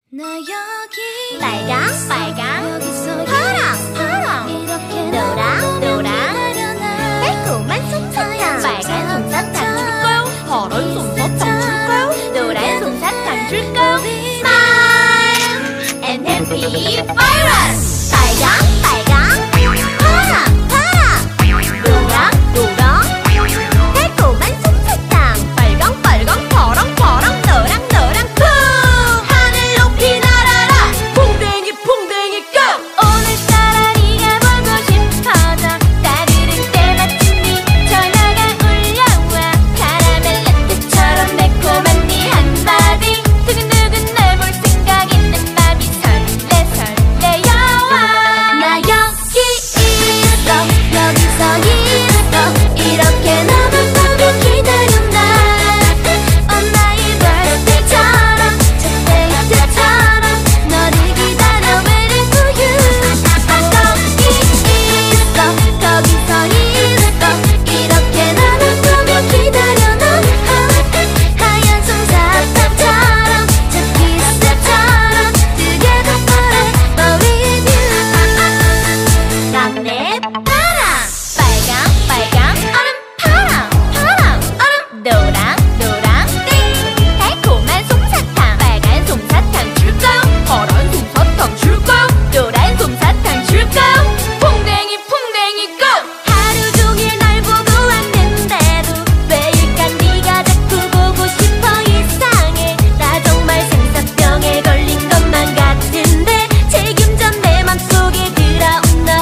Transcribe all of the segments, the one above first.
나 여기 빨강 빨강 파랑 파랑 노랑 노랑 달콤한 솜사탕 빨간 솜사탕 줄까요? 파란 솜사탕 줄까요? 노란 솜사탕 줄까요? Smile and happy virus 빨강 빨강 파랑 파랑 노랑 노랑 달콤한 솜사탕 빨강 빨강 파랑 파랑 노랑 노랑 쿵 하늘 높이 날아라 풍뎅이 풍뎅이 고 오늘따라 네가 보고 싶어져 따르릉 때마침이 전화가 울려와 카라멜 라떼처럼 매콤한 네 한마디 두근두근 날 볼 생각 있는 맘이 설레 설레여와 나 여기 있어 여기서 있어 이렇게 너만 보고 기다려 나 On my birthday처럼 첫 데이트처럼 너를 기다려 waiting for you 나 거기 있어 거기서 있어 이렇게 너만 보고 기다려 너 하얀 솜사탕처럼 첫 키스처럼 Together forever with you 막내 파랑 빨강 빨강 얼음 파랑 파랑 얼음 노랑 노랑 띵 달콤한 솜사탕 빨간 솜사탕 줄까요? 파란 솜사탕 줄까요? 노란 솜사탕 줄까요? 풍뎅이 풍뎅이 고 하루 종일 날 보고 왔는데도 왜일까 네가 자꾸 보고 싶어 이상해 나 정말 생사병에 걸린 것만 같은데 책임져 내 맘속에 들어온 너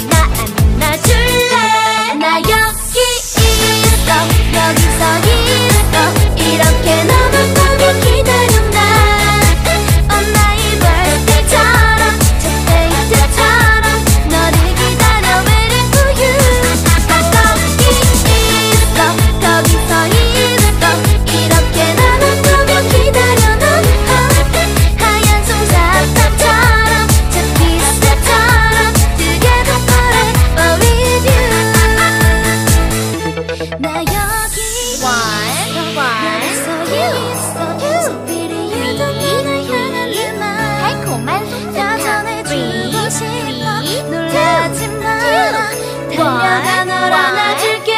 안아줄래 나 여기 있어 여기서 있어 이렇게 너만 보고 기다려 나 On my birthday처럼 첫 데이트처럼 너를 기다려 waiting for you 나 거기 있어 거기서 있어 이렇게 너만 보고 기다려 너 하얀 솜사탕처럼 첫 키스처럼 Together forever with you 나 여기 여기서 있어 Three 달콤한 솜사탕 주고 싶어 놀라지 마 달려가 널 안아줄게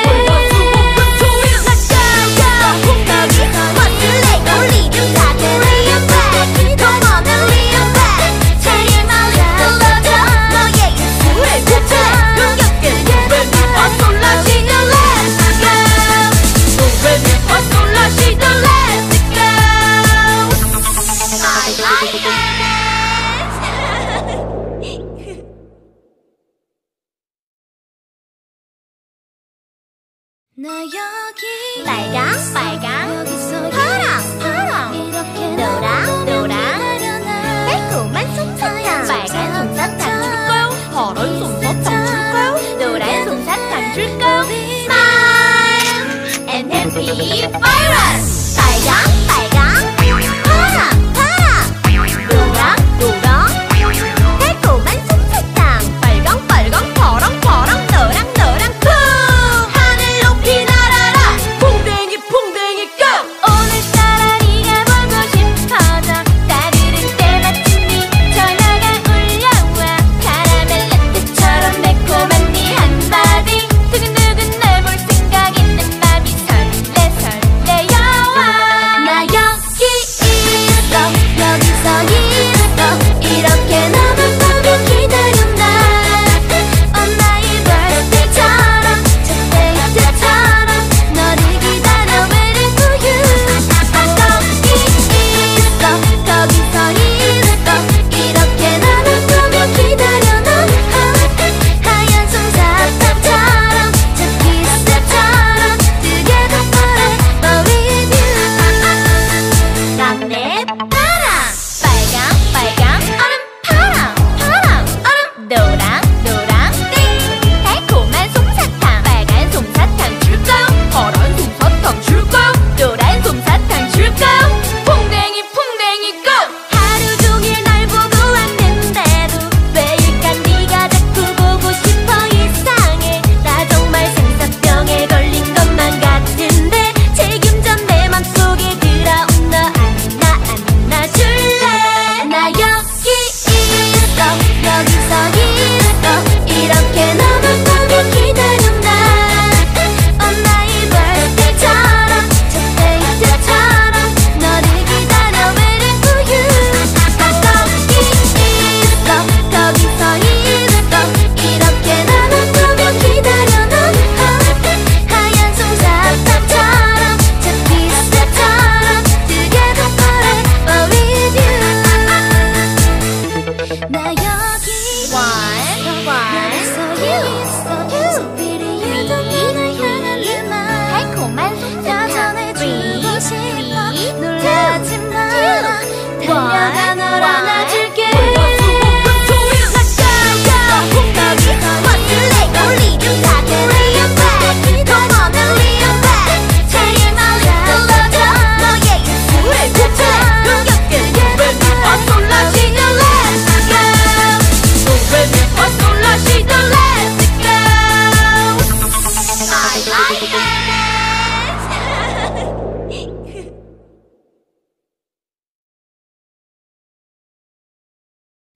나 여기 빨강 빨강 파랑 파랑 노랑 노랑 달콤한 솜사탕 빨간 솜사탕 줄까요? 파란 솜사탕 줄까요? 노란 솜사탕 줄까요? Smile and happy virus 빨강 빨강 파랑 파랑 노랑 노랑 달콤한 솜사탕 빨강 빨강 파랑 파랑 노랑 노랑 쿵 하늘 높이 날아라 풍뎅이 풍뎅이 고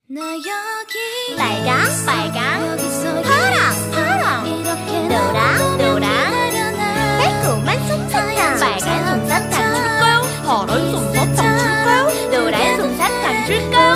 빨강 빨강 파랑 파랑 노랑 노랑 달콤한 솜사탕 빨간 솜사탕 줄까요? 파란 솜사탕 줄까요? 노란 솜사탕 줄까요?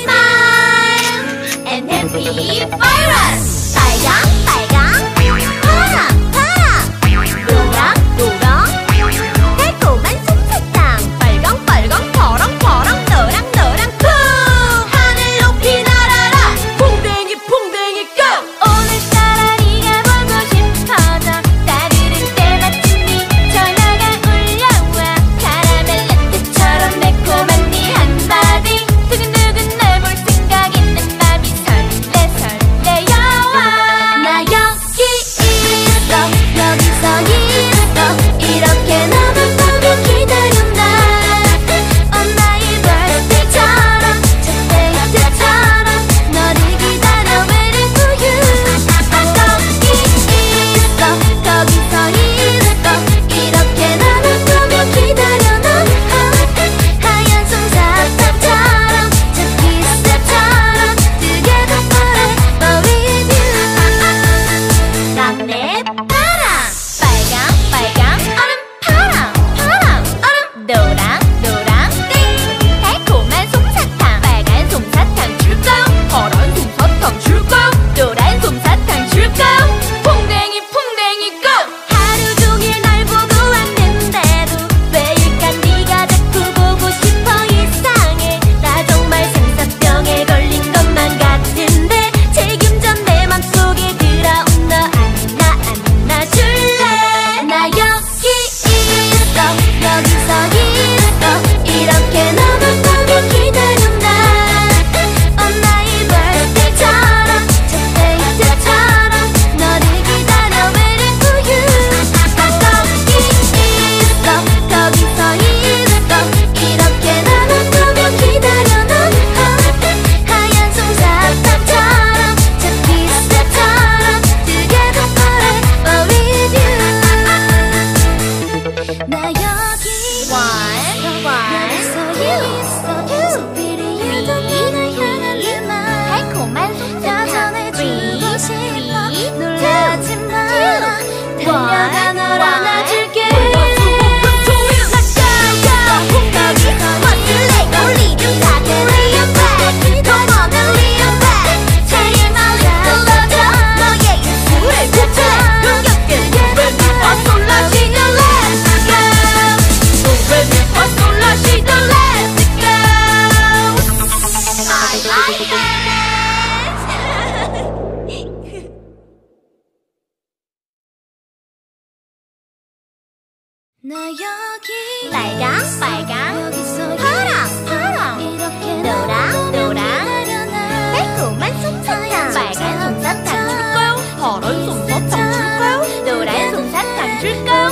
Smile and happy virus 빨강 빨강 파랑 파랑 노랑 노랑 달콤한 솜사탕 빨강 빨강 파랑 파랑 노랑 노랑 하늘 높이 날아라 풍뎅이 풍뎅이 go 오늘따라 네가 보고 싶어져 따르릉 때마침이 전화가 울려와 카라멜 라떼처럼 매콤한 네 한마디 두근두근 널 볼 생각 있는 맘이 설레 설레요 나 여기 있어 여기서 있어 이렇게 너만 보고 기다렸나 나의 birthday처럼 첫 데이트처럼 너를 기다려 waiting for you 거기 있어 거기서 있어 이렇게 너만 보고 기다려 넌 하얀 솜사탕처럼 첫 키스처럼 Together forever with you 막내 파랑 빨강 빨강 얼음 파랑 파랑 얼음 노랑 노랑 띵 달콤한 솜사탕 빨간 솜사탕 줄까요? 파란 솜사탕 줄까요? 노란 솜사탕 줄까요? 풍뎅이 풍뎅이 go 하루 종일 날 보고 왔는데도 왜일까 네가 자꾸 보고 싶어 이상해 나 정말 생사병에 걸린 것만 같은데 책임져 내 맘속에 들어온 너 안아줄래 나 여기 있어 여기서 있어 이렇게 너만 보고 기다렸나 나의 birthday처럼 첫 데이트처럼 너를 기다려 waiting for you 거기 있어 거기서 있어 이렇게 너만 보고 기다려 넌 하얀 솜사탕처럼 첫 키스처럼 Together forever with you 나 여기 여기서 있어 Three 달콤한 솜사탕 여전해주고 싶어 놀라지 마라 달려가 널 안아줄게 나 여기 빨강 빨강 파랑 파랑 노랑 노랑 달콤한 솜사탕 빨간 솜사탕 줄까요? 파란 솜사탕 줄까요? 노란 솜사탕 줄까요?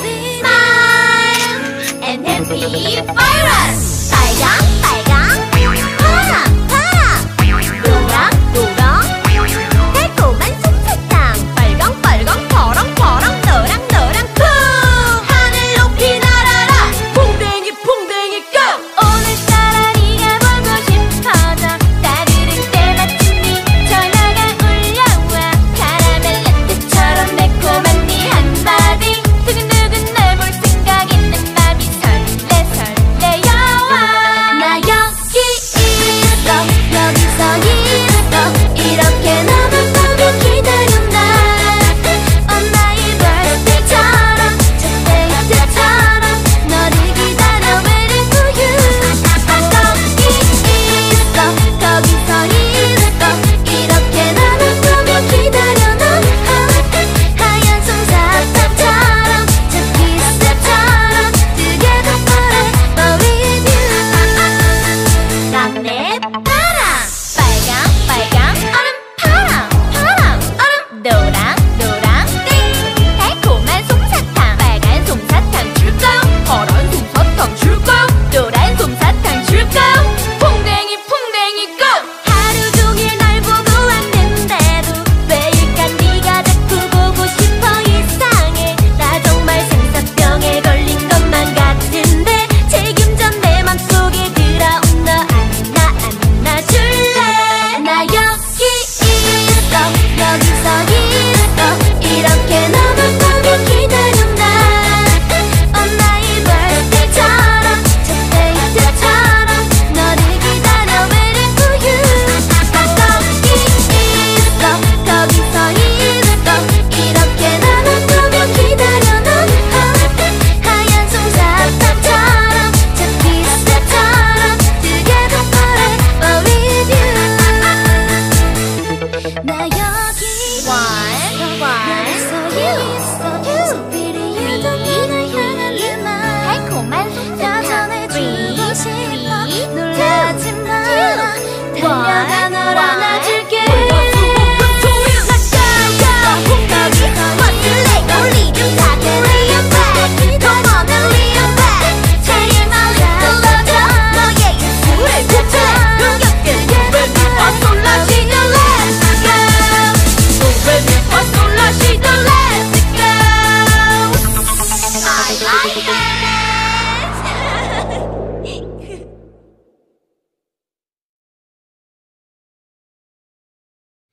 Smile and happy virus 빨강 빨강 파랑 파랑 노랑 노랑 달콤한 솜사탕 빨강 빨강 파랑 파랑 노랑 노랑 하늘 높이 날아라 풍뎅이 풍뎅이 go 오늘따라 네가 보고 싶어져 따르릉 때마침이 전화가 울려와 카라멜 라떼처럼 매콤한 네 한마디 두근두근 널 볼 생각 있는 맘이 설레 설레요 나 여기 있어 여기서 있어 이렇게 너만 보고 기다렸나 나의 birthday처럼 첫 데이트처럼 너를 기다려 waiting for you 거기 있어 거기서 있어 이렇게 너만 보고 기다려 넌 하얀 솜사탕처럼 첫 키스처럼 Together forever with you 막내 파랑 빨강 빨강 얼음 파랑 파랑 얼음 노랑 노랑 띵 달콤한 솜사탕 빨간 솜사탕 줄까요? 파란 솜사탕 줄까요? 노란 솜사탕 줄까요? 풍뎅이 풍뎅이 go 하루 종일 날 보고 왔는데도 왜일까 네가 자꾸 보고 싶어 이상해 나 정말 생사병에 걸린 것만 같은데 책임져 내 맘속에 들어온 너 안아줄래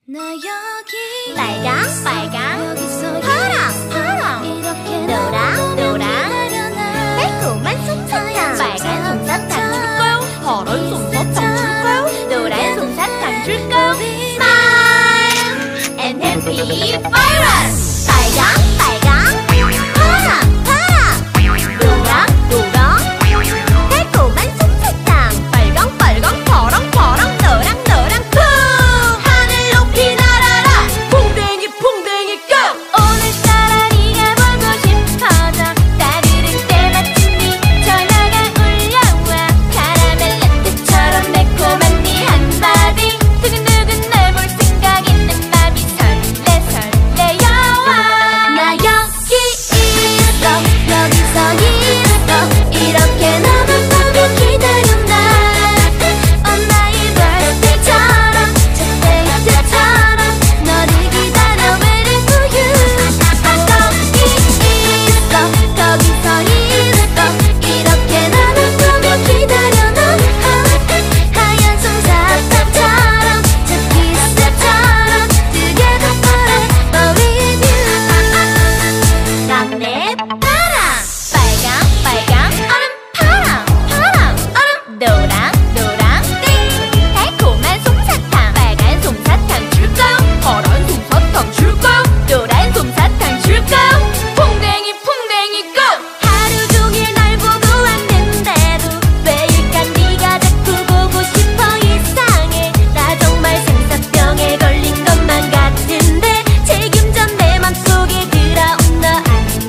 나 여기 빨강 빨강 파랑 파랑 노랑 노랑 달콤한 솜사탕 빨간 솜사탕 줄까요? 파란 솜사탕 줄까요? 노란 솜사탕 줄까요? Smile and happy virus 빨강 빨강 파랑 파랑 노랑 노랑 달콤한 솜사탕 빨강 빨강 파랑 파랑 노랑 노랑 쿵 하늘 높이 날아라 풍뎅이 풍뎅이 고 오늘따라 네가 보고 싶어져 따르릉 때마침 미쳐 나가 올라와 카라멜 라떼처럼 매콤한 네 한마디 두근두근 날 볼 생각 있는 맘이 설레 설레요 나 여기 있어 여기서 있어 이렇게 너만 보고 기다렸나 나의 birthday처럼 첫 데이트처럼 너를 기다려 waiting for you 거기 있어 거기서 있어 이렇게 너만 보고 기다려 너 하얀 솜사탕처럼 첫 키스처럼 Together forever with you 낙내 파랑 빨강 빨강 얼음 파랑 파랑 얼음 노랑 노랑 띵 달콤한 솜사탕 빨간 솜사탕 줄까요? 파란 솜사탕 줄까요? 노란 솜사탕 줄까요? 풍뎅이 풍뎅이 고 하루 종일 날 보고 왔는데도 왜일까 네가 자꾸 보고 싶어 이상해 나 정말 생사병에 걸린 것만 같은데 책임져 내 맘속에 들어온 너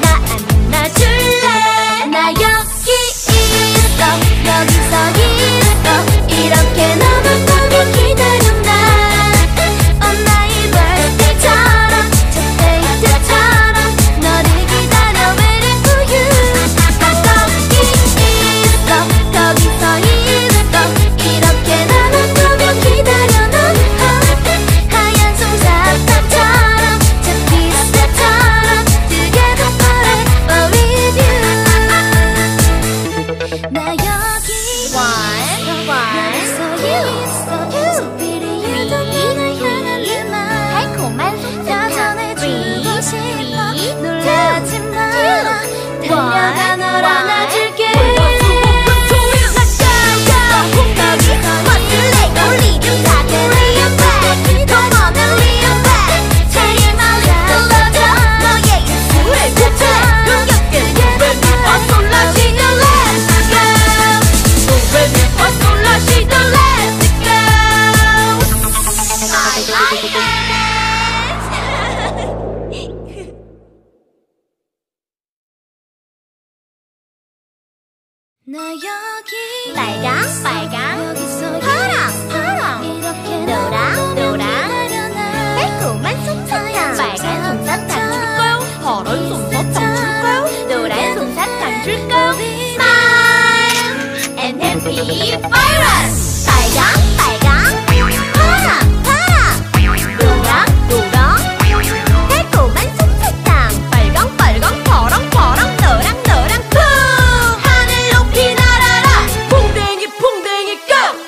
안아줄래 나 여기 있어 여기서 있어 이렇게 너만 보고 기다렸나 나의 birthday처럼 첫 데이트처럼 너를 기다려 waiting for you 거기 있어 거기서 있어 이렇게 너만 보고 기다려 너 하얀 솜사탕처럼 첫 키스처럼 Together forever with you 나 여기 여기서 있어 소피리유도 너를 향한 내맘 달콤한 솜사탕 여전해주고 싶어 놀라지 마라 달려가 널 안아줄게 나 여기 빨강 빨강 파랑 파랑 노랑 노랑 달콤한 솜사탕 빨간 솜사탕 줄까요? 파란 솜사탕 줄까요? 노란 솜사탕 줄까요? Smile and happy virus 빨강 빨강 파랑 파랑 노랑 노랑 달콤한 솜사탕 빨강 빨강 파랑 파랑 노랑 노랑 쿵 하늘 높이 날아라 풍뎅이 풍뎅이 고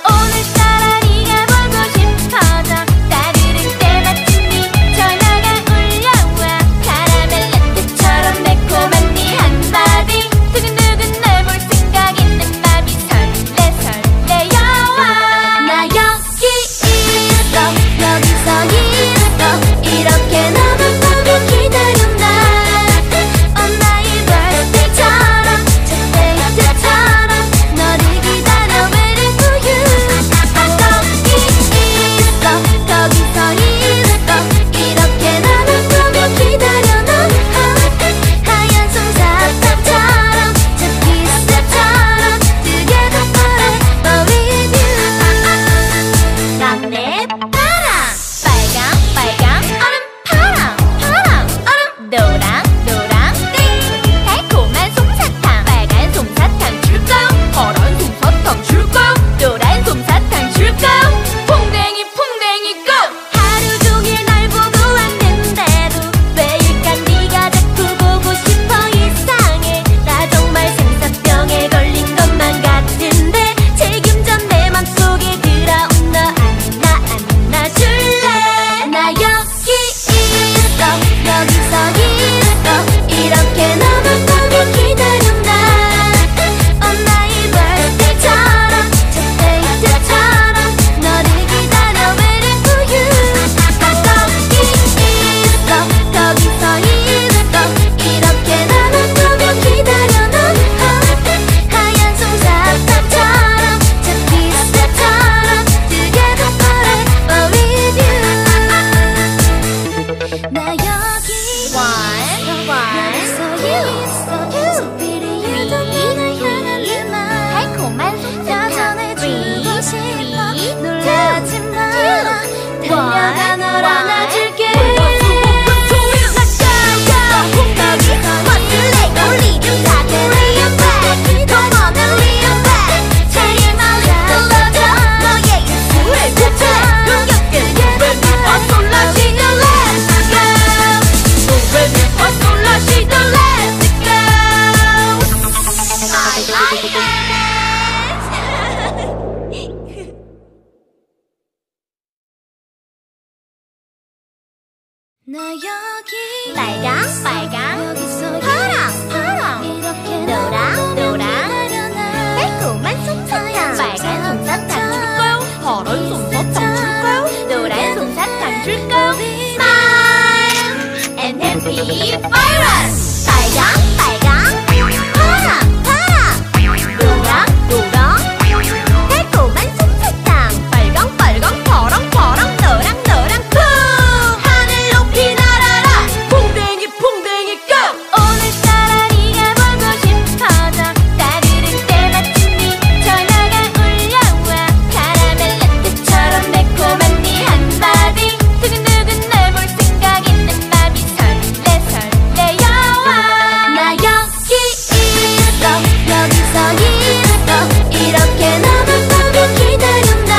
나 여기 빨강 빨강 파랑 파랑 노랑 노랑 달콤한 솜사탕 빨간 솜사탕 줄까요? 파란 솜사탕 줄까요? 노란 솜사탕 줄까요? Smile and happy virus 빨강 빨강 파랑 파랑 노랑 노랑 달콤한 솜사탕 빨강 빨강 파랑 파랑 노랑 노랑 쿵 하늘 높이 날아라 풍뎅이 풍뎅이 고 오늘따라 네가 보고 싶어져 따르릉 때마침이 전화가 울려와 카라멜 라떼처럼 매콤한 네 한마디 두근두근 널 볼 생각 있는 맘이 설레 설레여와 나 여기 있어 여기서 있어 이렇게 너만 보고 기다렸나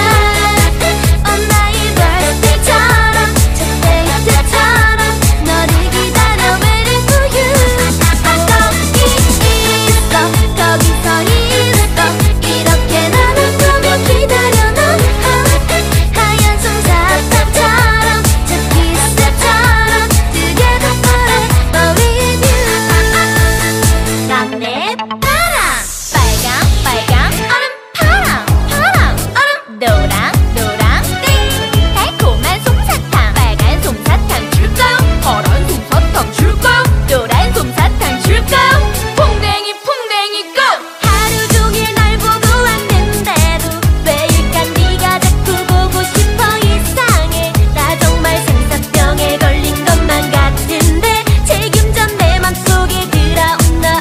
나의 birthday처럼 첫 데이트처럼 너를 기다려 waiting for you 거기 있어 거기서 있어 이렇게 너만 보고 기다려 넌 하얀 솜사탕처럼 첫 키스처럼 together forever with you 막내 파랑 빨강 빨강 얼음 파랑 파랑 얼음 노랑 노랑 띵 달콤한 솜사탕 빨간 솜사탕 줄까요? 파란 솜사탕 줄까요? 노란 솜사탕 줄까요? 풍뎅이 풍뎅이 고 하루 종일 날 보고 왔는데도 왜일까 네가 자꾸 보고 싶어 이상해 나 정말 생사병에 걸린 것만 같은데 책임져 내 맘속에 들어온 너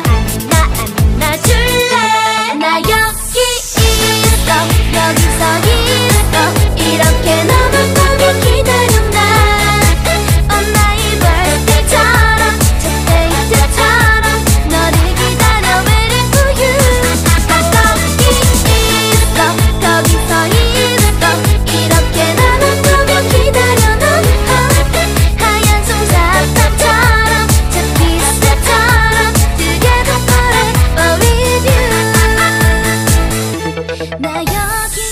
안아줄래 나 여기 있어 여기서 있어 이렇게 너만 보고 기다렸나 나의 birthday처럼 첫 데이트처럼 너를 기다려 waiting for you 거기 있어 거기서 있어 이렇게 너만 보고 기다려 넌 하얀 솜사탕처럼 첫 키스처럼 together forever with you 나 여기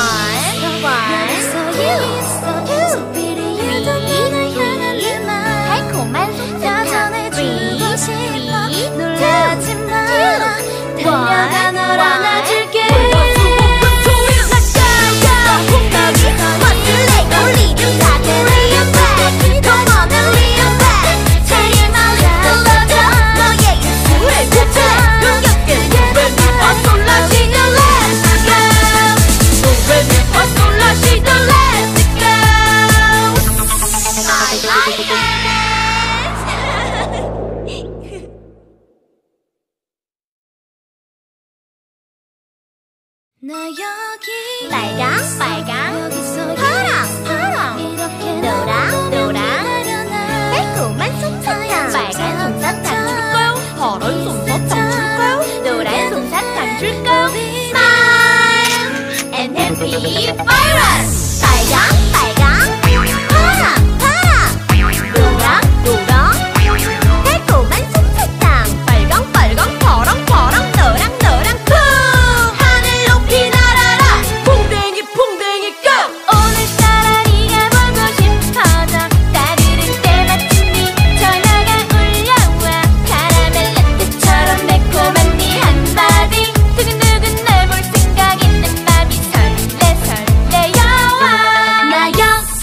여기서 있어 Three 날 향한 내 맘 달콤한 솜사탕 전해주고 싶어 놀라지 마라 달려가 널 안아줄게 나 여기 빨강 빨강 파랑 파랑 노랑 노랑 달콤한 솜사탕 빨간 솜사탕 줄까요? 파란 솜사탕 줄까요? 노란 솜사탕 줄까요? Smile and happy virus 빨강 빨강 파랑 파랑 노랑 노랑 달콤한 솜사탕 빨강 빨강 파랑 파랑 노랑 노랑 쿵 하늘 높이 날아라 풍뎅이 풍뎅이 고 오늘따라 네가 보고 싶어져 따르릉 때마침이 전화가 울려와 카라멜 라떼처럼 매콤한 네 한마디 두근두근 널 볼 생각 있는 맘이 설레 설레여와 나 여기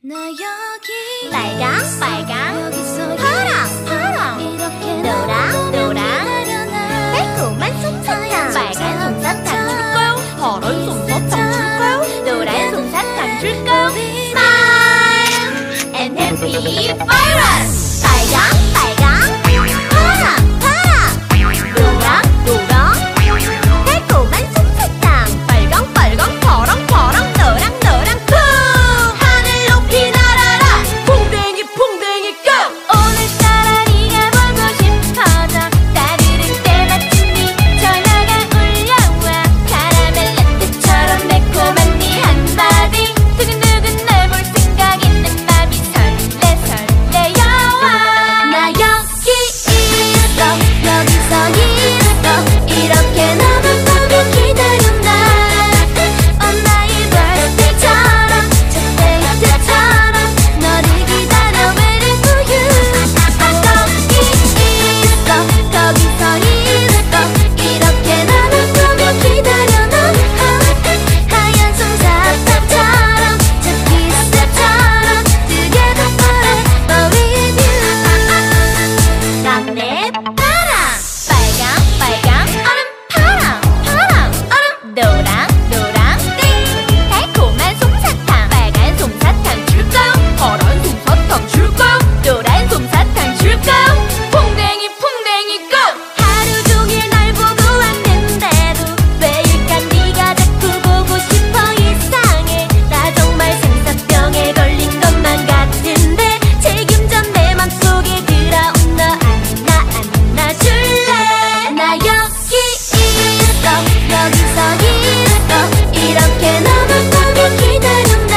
나 여기 빨강 빨강 파랑 파랑 노랑 노랑 달콤한 솜사탕 빨간 솜사탕 줄까요? 파란 솜사탕 줄까요? 노란 솜사탕 줄까요? Smile and happy virus 빨강 빨강 파랑 파랑 노랑 노랑 달콤한 솜사탕 빨강 빨강 파랑 파랑 노랑 노랑 하늘 높이 날아라 풍뎅이 풍뎅이 go 오늘따라 네가 보고 싶어져 따르릉 때마침이 전화가 울려와 카라멜 라떼처럼 매콤한 네 한마디 두근두근 널 볼 생각 있는 맘이 설레 설레요 나 여기 있어 여기서 있어 이렇게 너만 보고 기다렸나 나의 birthday처럼 첫 데이트처럼 너를 기다려 waiting for you 거기 있어 거기서 있어 이렇게 너만 보고 기다려 넌 하얀 솜사탕처럼 첫 키스처럼 Together forever with you 막내 파랑 빨강 빨강 얼음 파랑 파랑 얼음 노랑 노랑 띵 달콤한 솜사탕 빨간 솜사탕 줄까요? 파란 솜사탕 줄까요? 노란 솜사탕 줄까요? 풍뎅이 풍뎅이 go 하루 종일 날 보고 왔는데도 왜일까 네가 자꾸 보고 싶어 이상해 나 정말 생사병에 걸린 것만 같은데 책임져 내 맘속에 들어온 너 안아줄래 나 여기 있어 여기서 있어 이렇게 너만 보고 기다렸나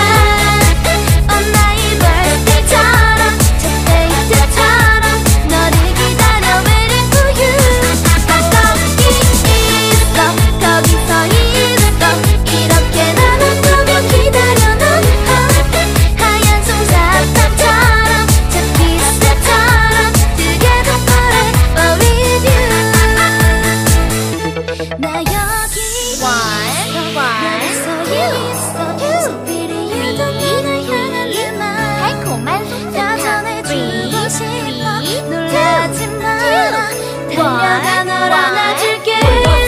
나의 birthday처럼 첫 데이트처럼 너를 기다려 waiting for you 거기 있어 거기서 있어 이렇게 너만 보고 기다려 넌 하얀 솜사탕처럼 첫 키스처럼 Together forever with you 나 여기 여기서 있어 Superior 너를 향한 내 맘 달콤한 솜사탕 여전해주고 싶어 놀라지 마라 달려가 널 안아줄게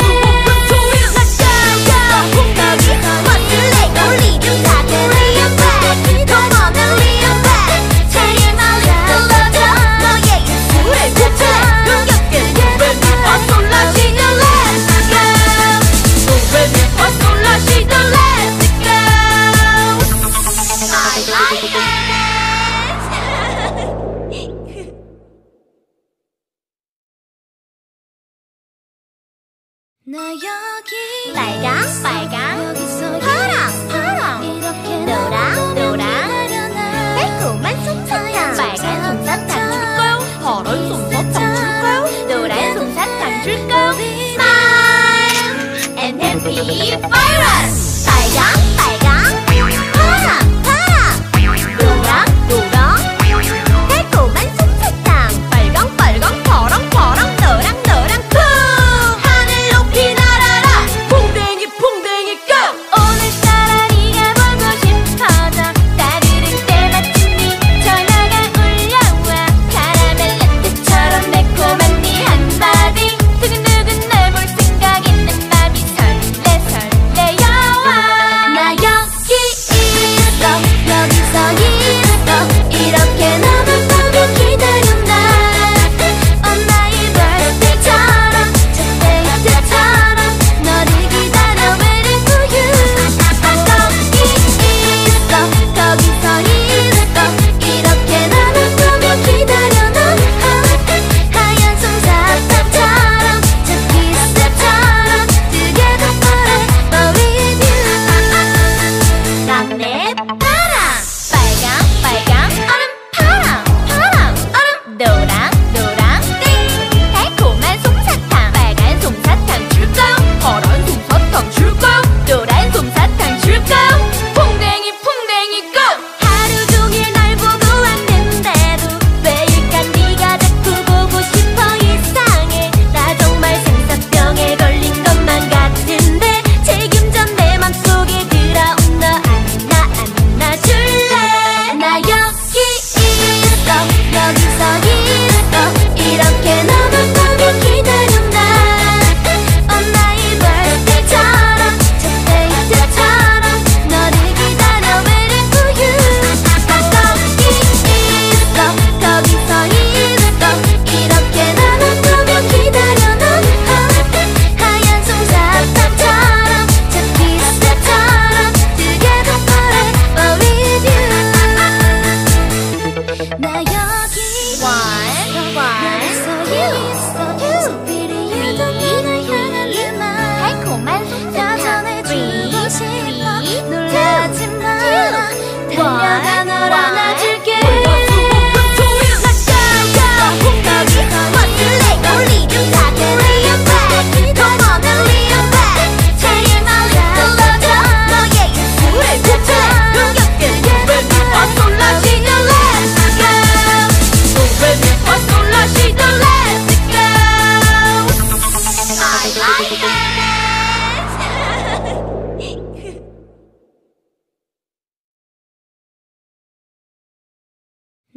나 여기 빨강 빨강 파랑 파랑 노랑 노랑 달콤한 솜사탕 빨간 솜사탕 줄까요? 파란 솜사탕 줄까요? 노란 솜사탕 줄까요? Smile and happy virus 빨강 빨강 파랑 파랑 노랑 노랑 달콤한 솜사탕 빨강 빨강 파랑 파랑 노랑 노랑 하늘 높이 날아라 풍뎅이 풍뎅이 go 오늘따라 네가 보고 싶어져 따르릉 때마침이 전화가 울려와 카라멜 라떼처럼 매콤한 네 한마디 두근두근 널 볼 생각 있는 맘이 설레 설레요 나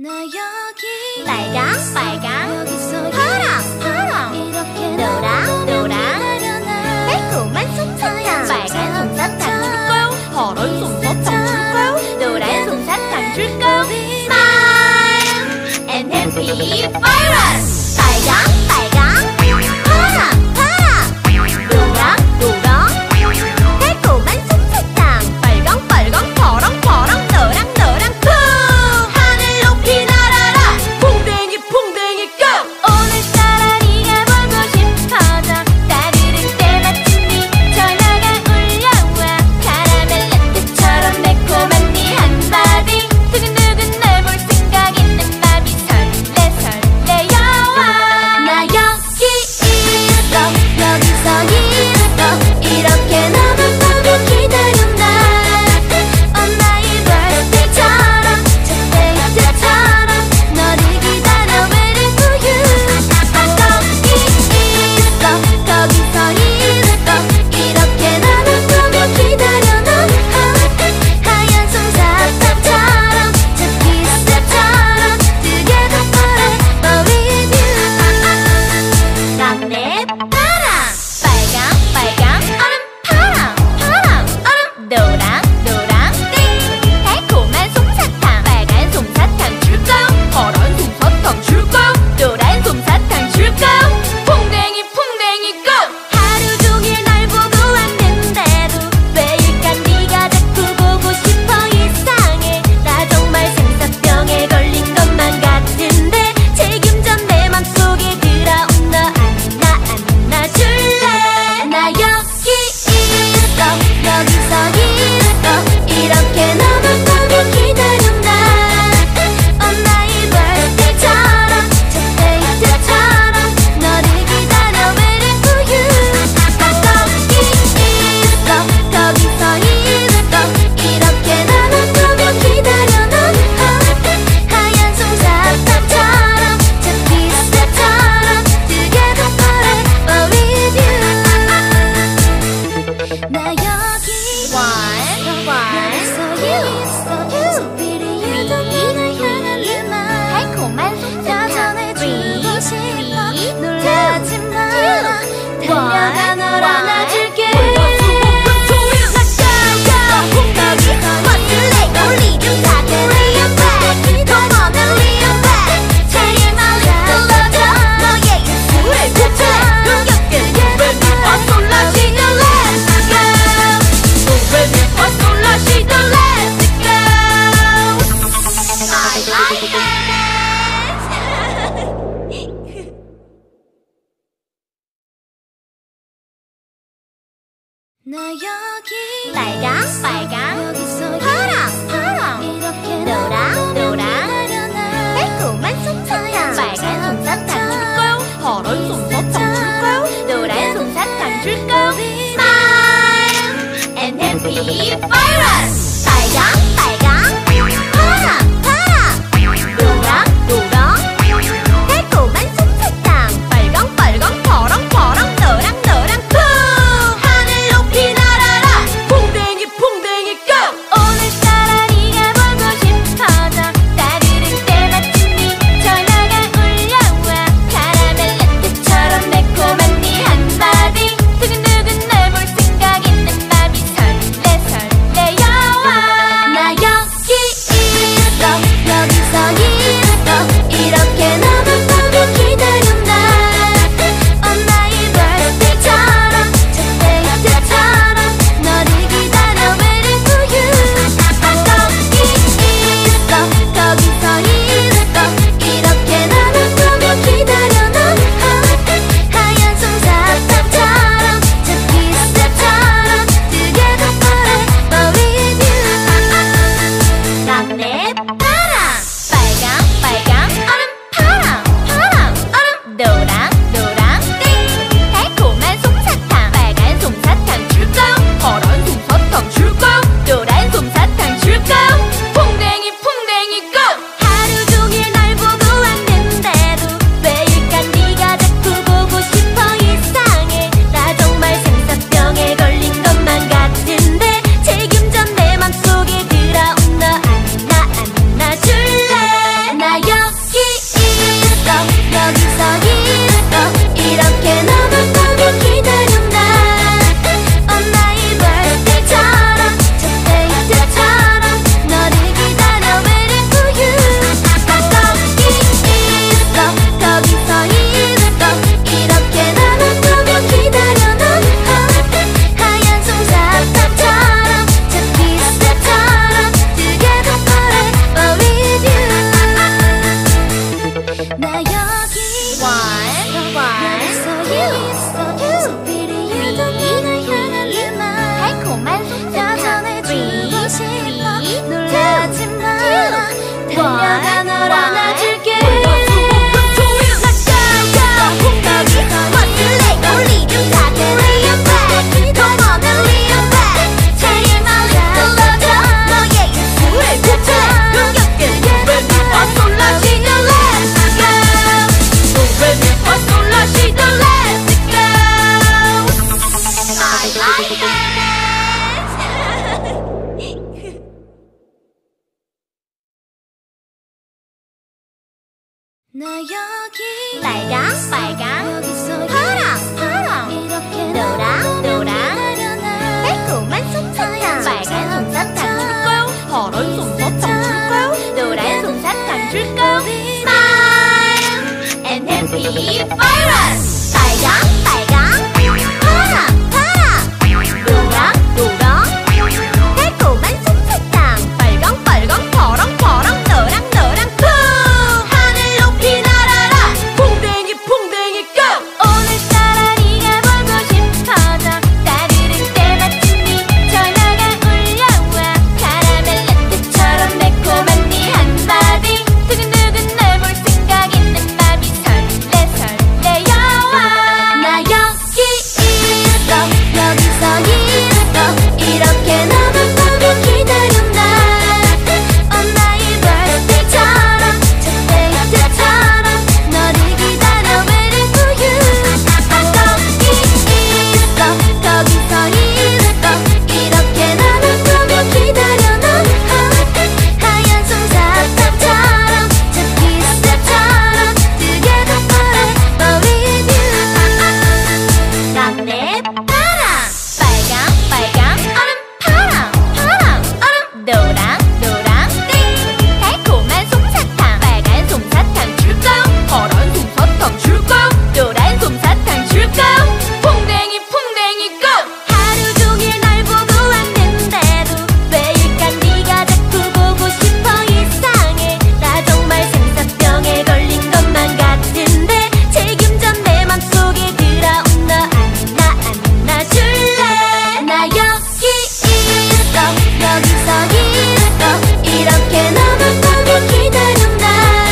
나 여기 빨강 빨강 파랑 파랑 노랑 노랑 달콤한 솜사탕 빨간 솜사탕 줄까요? 파란 솜사탕 줄까요? 노란 솜사탕 줄까요? Smile and happy virus 빨강 빨강 파랑 파랑 노랑 노랑 달콤한 솜사탕 빨강 빨강 파랑 파랑 노랑 노랑 쿵 하늘 높이 날아라 풍뎅이 풍뎅이 고 오늘따라 네가 보고 싶어져 따르릉 때마침 네 전화가 울려와 카라멜 라떼처럼 매콤한 네 한마디 두근두근 널 볼 생각 있는 맘이 설레 설레요 나 여기 있어 여기서 있어 이렇게 너만 보고 기다려 날 나의 birthday처럼 첫 데이트처럼 너를 기다려 waiting for you 거기 있어 거기서 있어 이렇게 나만 보고 기다려 넌 하얀 솜사탕처럼 첫 키스처럼 together forever with you 남내 파랑 빨강 빨강 얼음 파랑 파랑 얼음 노랑 노랑 띵 달콤한 솜사탕 빨간 솜사탕 줄까요? 파란 솜사탕 줄까요? 노란 솜사탕 줄까요? 풍뎅이 풍뎅이 고 하루 종일 날 보고 왔는데도 왜일까 네가 자꾸 보고 싶어 이상해 나 정말 생사병에 걸린 것만 같은데 책임져 내 맘속에 들어온 너 안아줄래 나 여기 있어 여기서 있어 이렇게 너만 보고 기다려 날 나의 birthday처럼 첫 데이트처럼 너를 기다려 waiting for you 거기 있어 거기서 있어 이렇게 나만 보고 기다려 넌 하얀 솜사탕처럼 첫 키스처럼 together forever with you 나 여기 여기서 있어 계속 비리어도 너를 향한 내 맘 달콤한 솜사탕 여전해주고 싶어 놀라지 마라 달려가 널 안아줄게 나 여기 빨강 빨강 파랑 파랑 노랑 노랑 달콤한 솜사탕 빨간 솜사탕 줄까요? 파란 솜사탕 줄까요? 노란 솜사탕 줄까요? Smile and happy virus 빨강 빨강 파랑 파랑 노랑 노랑 달콤한 솜사탕 빨강 빨강 파랑 파랑 노랑 노랑 쿵 하늘 높이 날아라 풍뎅이 풍뎅이 고 오늘따라 네가 보고 싶어져 따르릉 때마침 네 전화가 울려와 카라멜 라떼처럼 매콤한 네 한마디 두근두근 널 볼 생각 있는 맘이 설레 설레요 나 여기 빨강 빨강 파랑 파랑 이렇게 노랑 노랑 달콤한 솜사탕 빨간 솜사탕 줄까요? 파란 솜사탕 줄까요? 노란 솜사탕 줄까요? Smile and happy virus 빨강 빨강 파랑 파랑 노랑 노랑 달콤한 솜사탕 빨강 빨강 파랑 파랑 노랑 노랑 쿵 하늘 높이 날아라 풍뎅이 풍뎅이 고 오늘따라 네가 보고 싶어져 따르릉 때마침 미쳐 나가 올라와 카라멜 라떼처럼 매콤한 네 한마디 두근두근 널 볼 생각 있는 맘이 설레 설레요 나 여기 있어 여기서 있어 이렇게 너만 보고 기다렸나 나의 birthday처럼 첫 데이트처럼 너를 기다려 waiting for you 거기 있어 거기서 있어 이렇게 너만 보고 기다려 넌 하얀 솜사탕처럼 첫 키스처럼 together forever with you 막내 파랑 빨강 빨강 얼음 파랑 파랑 얼음 노랑 노랑 띵 달콤한 솜사탕 빨간 솜사탕 줄까요? 파란 솜사탕 줄까요? 노란 솜사탕 줄까요? 풍뎅이 풍뎅이 고 하루 종일 날 보고 왔는데도 왜일까 네가 자꾸 보고 싶어 이상해 나 정말 생사병에 걸린 것만 같은데 책임져 내 맘속에 들어온 너 안아줄래 나 여기 있어 여기서 있어 이렇게 너만 보고 기다렸나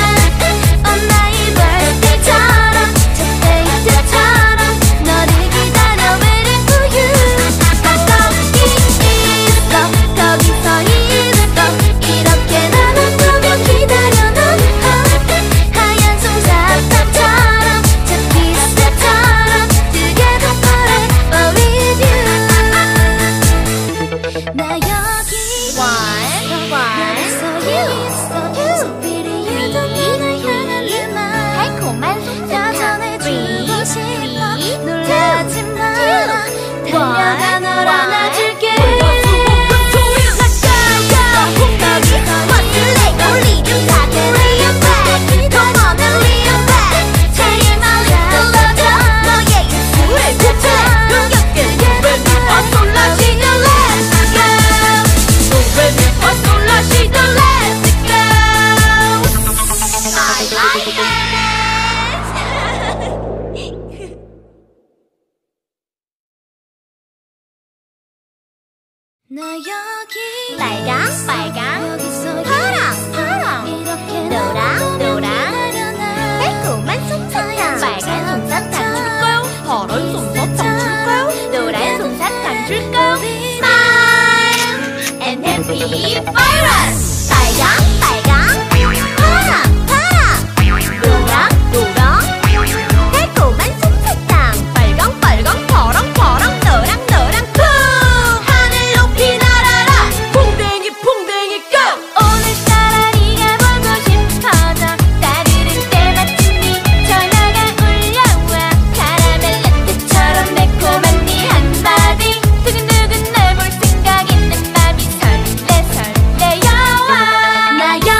나의 birthday처럼 첫 데이트처럼 너를 기다려 waiting for you 거기 있어 거기서 있어 이렇게 너만 보고 기다려 넌 하얀 솜사탕처럼 첫 키스처럼 together forever with you 나 여기 여기서 있어 Superior 널 향한 내 맘 달콤한 솜사탕 전해주고 싶어 놀라지 마라 달려가 널 안아줄게 나 여기 빨강 빨강 파랑 파랑 이렇게 노랑 노랑 달콤한 솜사탕 빨간 솜사탕 줄까요? 파란 솜사탕 줄까요? 노란 솜사탕 줄까요? Smile and happy virus 빨강 빨강 파랑 파랑 노랑 노랑 달콤한 솜사탕 빨강 빨강 파랑 파랑 노랑 노랑 쿵 하늘 높이 날아라 풍뎅이 풍뎅이 고 오늘따라 네가 보고 싶어져 따르릉 때마침 미쳐 나가 올라와 카라멜 라떼처럼 매콤한 네 한마디 두근두근 널 볼 생각 있는 맘이 설레 설레요 나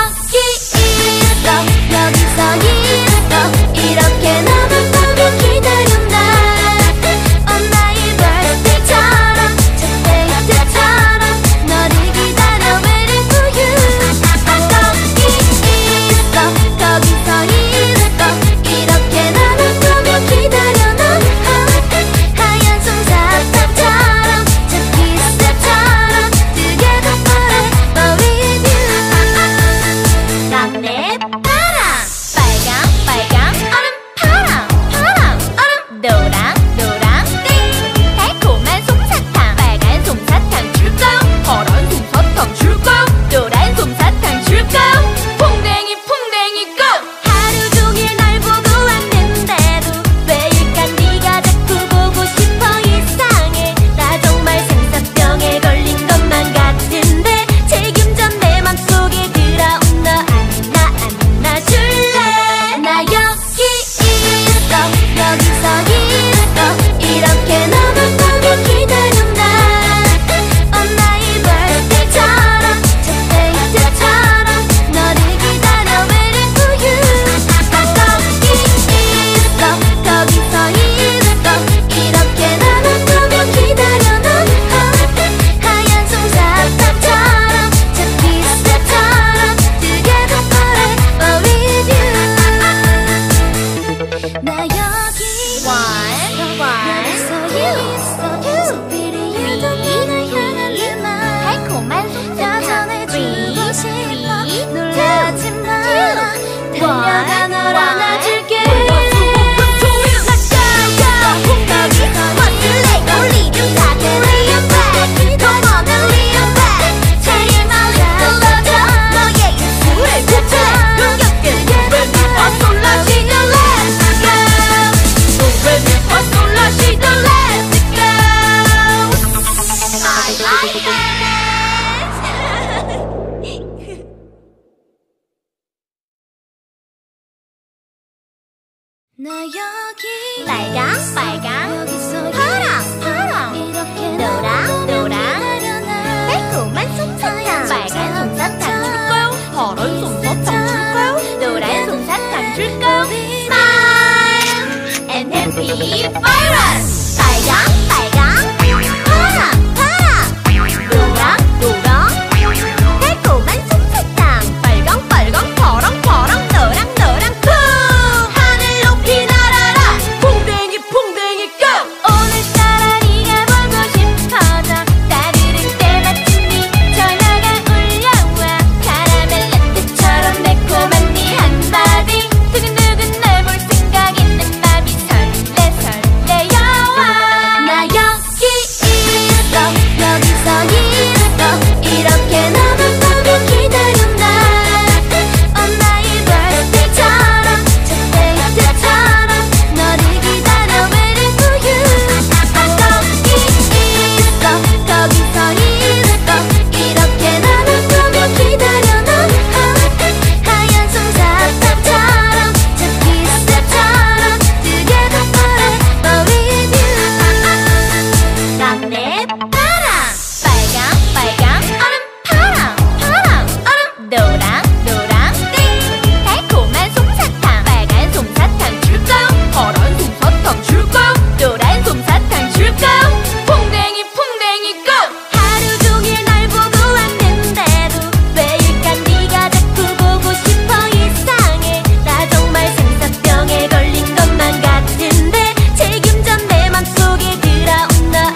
나 여기 빨강 빨강 파랑 파랑 노랑 노랑 달콤한 솜사탕 빨간 솜사탕 줄까요? 파란 솜사탕 줄까요? 노란 솜사탕 줄까요? Smile and happy virus 빨강 빨강 파랑 파랑 노랑 노랑 달콤한 솜사탕 빨강 빨강 파랑 파랑 노랑 노랑 하늘 높이 날아라 풍뎅이 풍뎅이 go 오늘따라 네가 보고 싶어져 따르릉 때마침이 전화가 울려와 카라멜 라떼처럼 매콤한 네 한마디 두근두근 널 볼 생각 있는 맘이 설레 설레요 나 여기 있어 여기서 있어 이렇게 너만 보고 기다렸나 나의 birthday처럼 첫 데이트처럼 너를 기다려 waiting for you 거기 있어 거기서 있어 이렇게 너만 보고 기다려 넌 하얀 솜사탕처럼 첫 키스처럼 together forever with you 남내 파랑 빨강 빨강 얼음 파랑 파랑 얼음 노랑 노랑 띵 달콤한 솜사탕 빨간 솜사탕 줄까요? 파란 솜사탕 줄까요? 노란 솜사탕 줄까요? 풍뎅이 풍뎅이 go 하루 종일 날 보고 왔는데도 왜일까 네가 자꾸 보고 싶어 이상해 나 정말 생사병에 걸린 것만 같은데 책임져 내 맘속에 들어온 너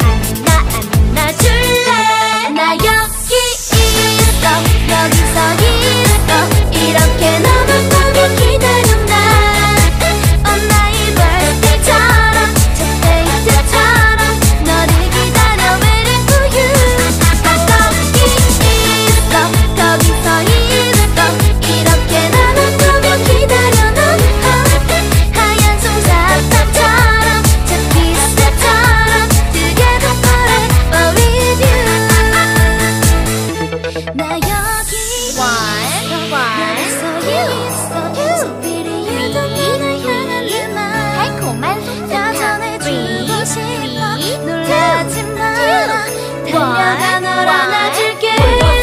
안아줄래 나 여기 있어 여기서 있어 이렇게 너만 보고 기다렸나 나의 birthday처럼 첫 데이트처럼 너를 기다려 waiting for you 거기 있어 거기서 있어 이렇게 너만 보고 기다려 넌 하얀 솜사탕처럼 첫 키스처럼 together forever with you 나 여기 여기서 있어 소피리에도 너를 향한 내맘 달콤한 솜사탕 여전해주고 싶어 놀라지 마라 달려가 널 안아줄게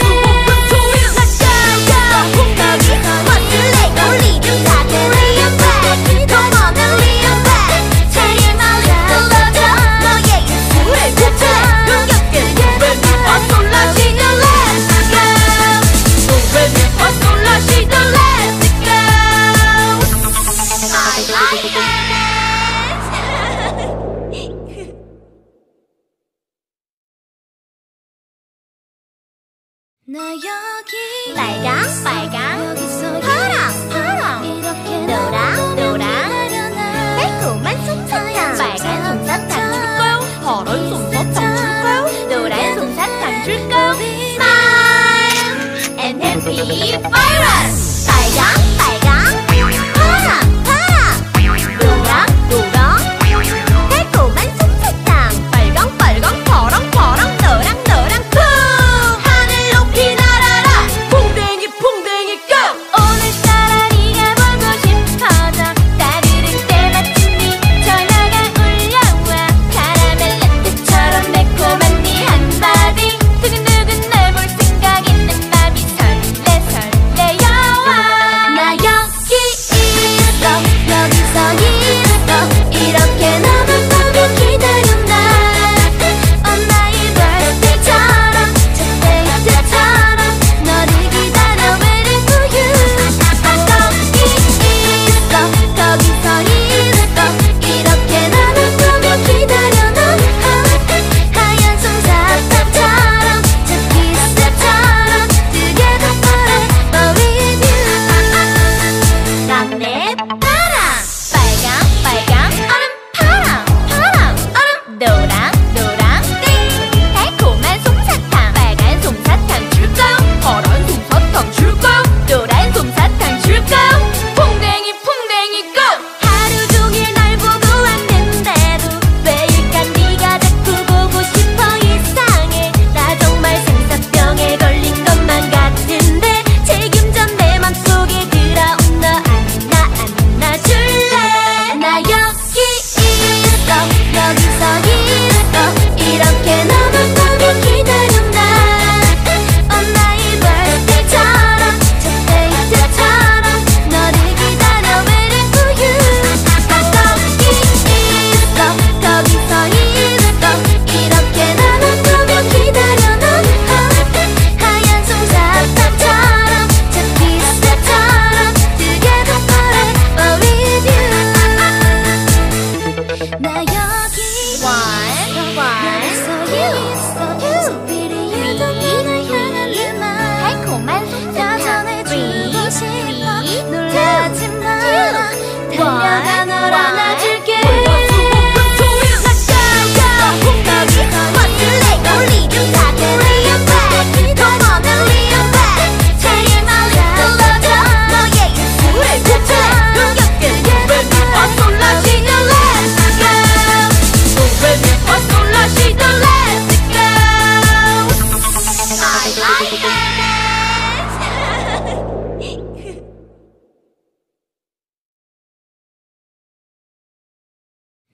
나 여기 빨강 빨강 파랑 파랑 노랑 노랑 달콤한 솜사탕 빨간 솜사탕 줄까요? 파란 솜사탕 줄까요? 노란 솜사탕 줄까요? Smile and happy virus 빨강 빨강 파랑 파랑 노랑 노랑 달콤한 솜사탕 빨강 빨강 파랑 파랑 노랑 노랑 하늘 높이 날아라 풍뎅이 풍뎅이 go 오늘따라 네가 보고 싶어져 따르릉 때마침이 전화가 울려와 카라멜 라떼처럼 매콤한 네 한마디 두근두근 널 볼 생각 있는 맘이 설레 설레요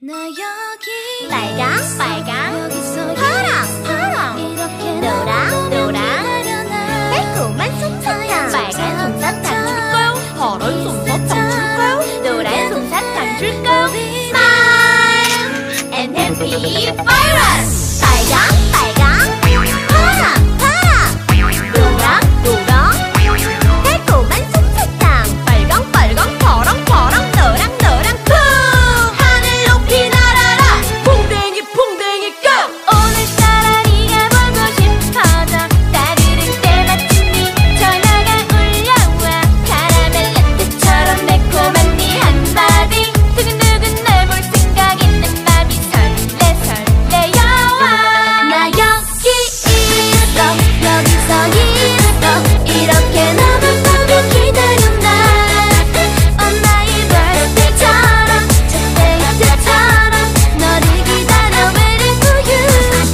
나 여기 빨강 빨강 파랑 파랑 노랑 노랑 달콤한 솜사탕 빨간 솜사탕 줄까요? 파란 솜사탕 줄까요? 노란 솜사탕 줄까요? Smile and happy virus 빨강 빨강 파랑 파랑 노랑 노랑 달콤한 솜사탕 빨강 빨강 파랑 파랑 노랑 노랑 쿵 하늘 높이 날아라 풍뎅이 풍뎅이 고 오늘따라 네가 보고 싶어져 따르릉 때마침 미쳐나가 울려와 카라멜 라떼처럼 매콤한 네 한마디 두근두근 날 볼 생각 있는 맘이 설레 설레여와 나 여기 있어 여기서 있어 이렇게 너만 보고 기다려 나 나의 birthday처럼 첫 데이트처럼 너를 기다려 waiting for you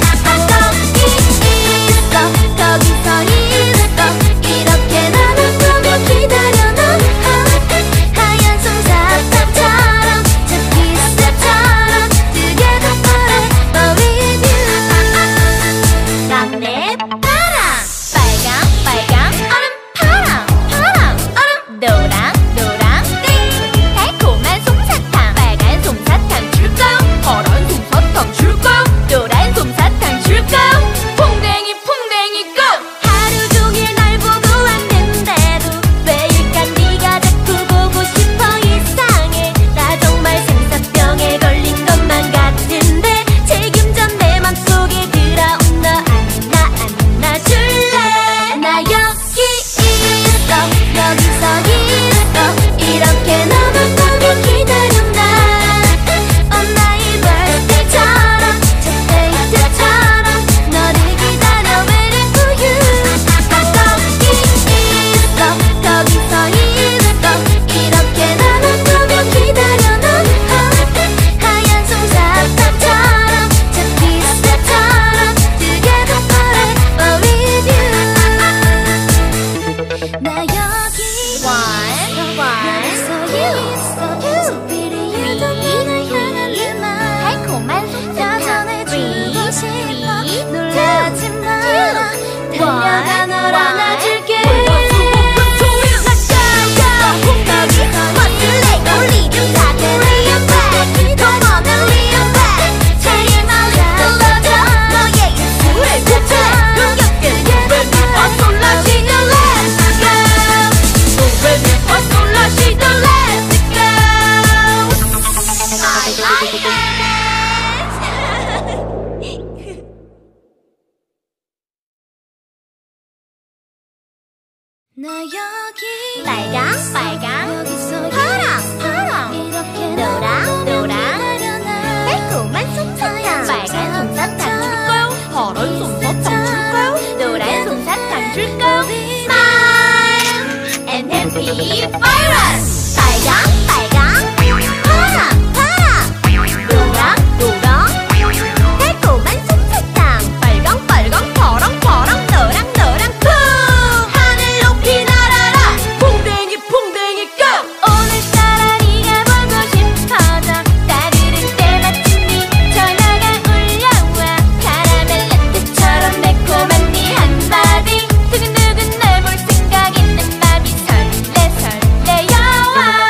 나 거기 있어 거기서 있어 이렇게 너만 보고 기다려 너 하얀 솜사탕처럼 첫 키스처럼 together forever with you 막내 파랑 빨강 빨강 얼음 파랑 파랑 얼음 노랑 노랑 띵 달콤한 솜사탕 빨간 솜사탕 줄까요? 파란 솜사탕 줄까요? 노란 솜사탕 줄까요? 풍뎅이 풍뎅이 고 하루 종일 날 보고 왔는데도 왜일까 네가 자꾸 보고 싶어 이상해 나 정말 생사병에 걸린 것만 같은데 책임져 내 맘속에 들어온 너 안아줄래 나 여기 있어 여기서 있어 이렇게 너만 보고 기다려 나 나의 birthday처럼 첫 데이트처럼 너를 기다려 waiting for you 나 거기 있어 거기서 있어 이렇게 너만 보고 기다려 너 하얀 솜사탕처럼 첫 키스처럼 together forever with you 나 여기 여기서 있어 계속 비리해도 널 향한 내 맘 달콤한 솜사탕 여전해주고 싶어 놀라지 마라 달려가 널 안아줄게 나 여기 빨강 빨강 파랑 파랑 노랑 노랑 달콤한 솜사탕 빨간 솜사탕 줄까요? 파란 솜사탕 줄까요? 노란 솜사탕 줄까요? Smile and happy virus 빨강 빨강 파랑 파랑 노랑 노랑 달콤한 솜사탕 빨강 빨강 파랑 파랑 노랑 노랑 쿵 하늘 높이 날아라 풍뎅이 풍뎅이 고 오늘따라 네가 보고 싶어져 따르릉 때마침 미쳐나가 울려와 카라멜 라떼처럼 매콤한 네 한마디 두근두근 날 볼 생각 있는 맘이 설레 설레여와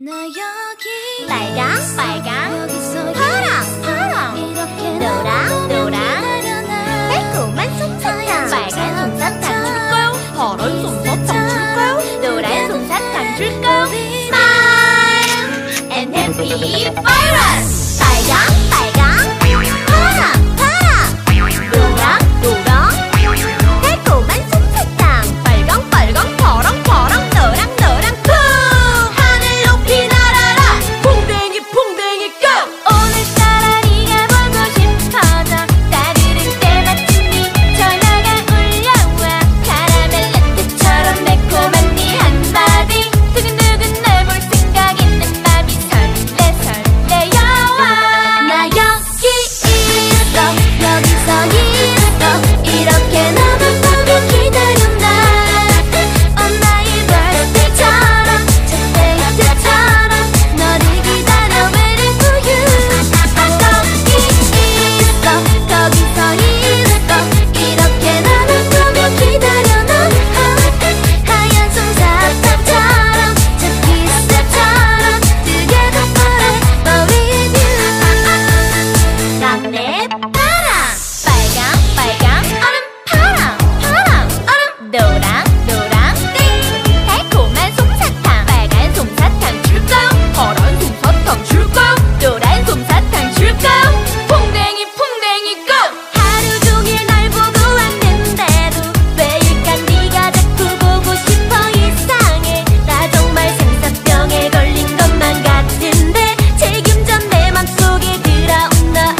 빨강 빨강 파랑 파랑 노랑 노랑 달콤한 솜사탕 빨간 솜사탕 줄까요? 파란 솜사탕 줄까요? 노란 솜사탕 줄까요? Smile and happy virus 빨강 빨강 파랑 파랑 노랑 노랑 달콤한 솜사탕 빨강 빨강 파랑 파랑 노랑 노랑 쿵 하늘 높이 날아라 풍뎅이 풍뎅이 고 오늘따라 네가 보고 싶어져 따르릉 때마침이 전화가 울려와 카라멜 라떼처럼 매콤한 네 한마디 두근두근 널 볼 생각 있는 맘이 설레 설레여와 나 여기 있어 여기서 있어 이렇게 너만 보고 기다렸나 나의 birthday처럼 첫 데이트처럼 너를 기다려 waiting for you 거기 있어 거기서 있어 이렇게 너만 보고 기다려 넌 하얀 솜사탕처럼 첫 키스처럼 together forever with you 랑내 파랑 빨강 빨강 얼음 파랑 파랑 얼음 노랑 노랑 띵 달콤한 솜사탕 빨간 솜사탕 줄까요? 파란 솜사탕 줄까요? 노란 솜사탕 줄까요? 풍뎅이 풍뎅이 고 하루 종일 날 보고 왔는데도 왜일까 네가 자꾸 보고 싶어 이상해 나 정말 생사병에 걸린 것만 같은데 책임져 내 맘속에 들어온 너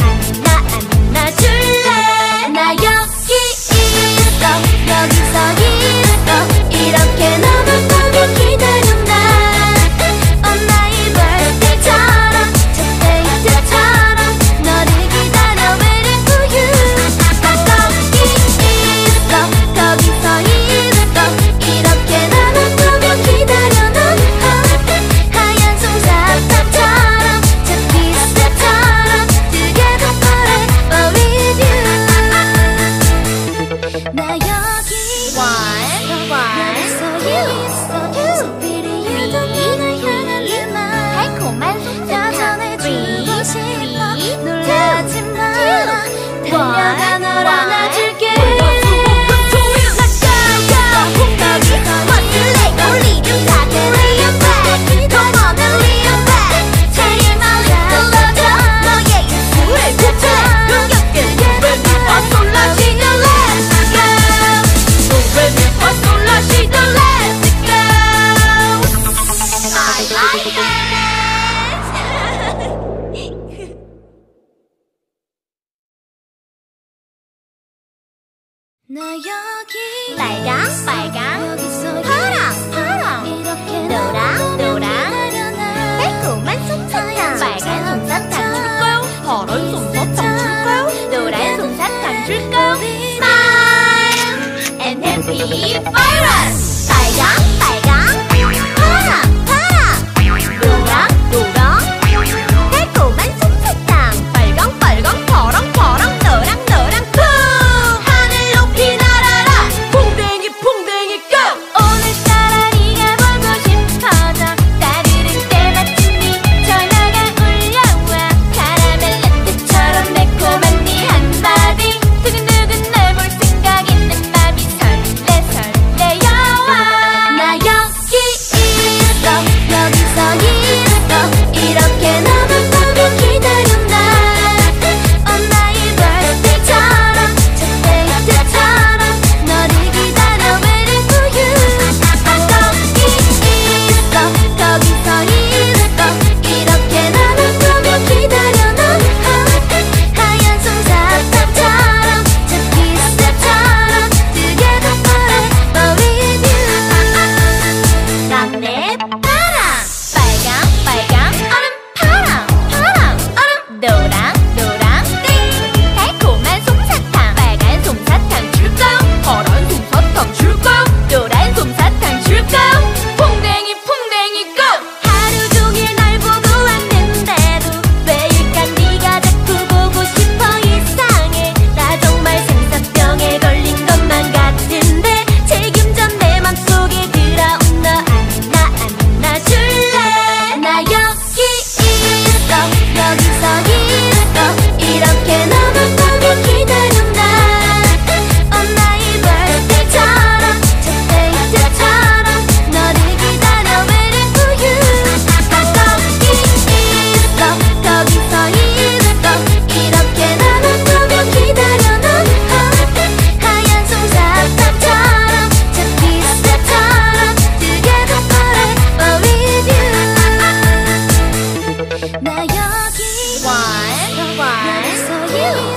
안아줄래 나 여기 있어 여기서 있어 이렇게 너만 보고 기다렸나 나의 birthday처럼 첫 데이트처럼 너를 기다려 waiting for you 거기 있어 거기서 있어 이렇게 너만 보고 기다려 넌 하얀 솜사탕처럼 첫 키스처럼 together forever with you 나 여기 있어 여기서 있어 Superior 널 향한 내 맘 달콤한 솜사탕 전해주고 싶어 놀라지 마라 달려가 널 안아줄게 나 여기 빨강 빨강 파랑 파랑 노랑 노랑 달콤한 솜사탕 빨간 솜사탕 줄까요? 파란 솜사탕 줄까요? 노란 솜사탕 줄까요? Smile and happy virus 빨강 빨강 파랑 파랑 노랑 노랑 달콤한 솜사탕 빨강 빨강 파랑 파랑 노랑 노랑 쿵 하늘 높이 날아라 풍뎅이 풍뎅이 고 오늘따라 네가 보고 싶어져 따르릉 때마침이 전화가 울려와 카라멜 라떼처럼 two,